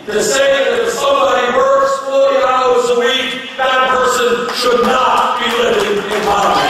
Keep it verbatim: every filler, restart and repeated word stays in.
to say that if somebody works forty hours a week, that person should not be living in poverty.